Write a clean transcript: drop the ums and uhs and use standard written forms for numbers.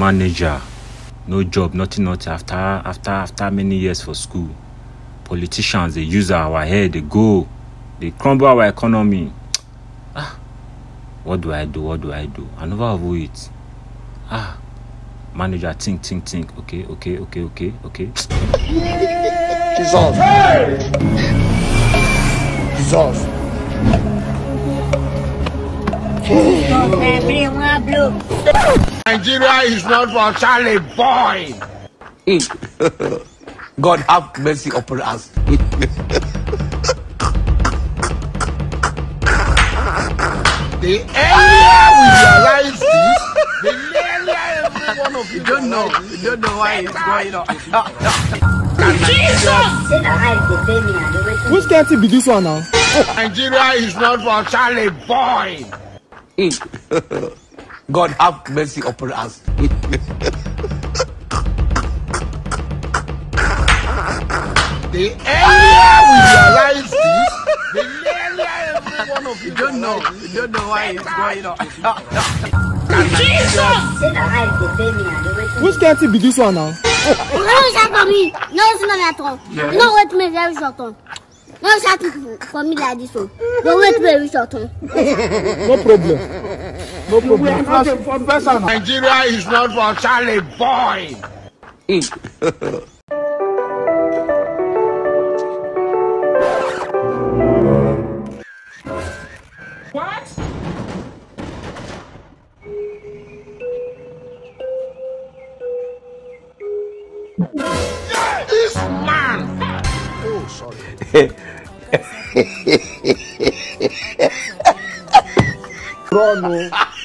manager, no job, nothing after many years for school. Politicians, they use our head, they go, they crumble our economy. What do I do? I never avoid it. Manager, think. Okay. Jesus. Jesus. Nigeria is not for Charlie boy. God have mercy upon us. The earlier we realize this, the earlier every one of you don't know why it's going on. Which can't be this one now? Nigeria is not for Charlie boy. God have mercy upon us. The earlier we realize this, the earlier every one of you don't know why it's going on. Which can't be this one now? No, wait me very short on. No shouting for me like this one. No wait very short on. No problem. Nigeria is not for Charlie boy. What? This man. Oh, sorry. Bro, no.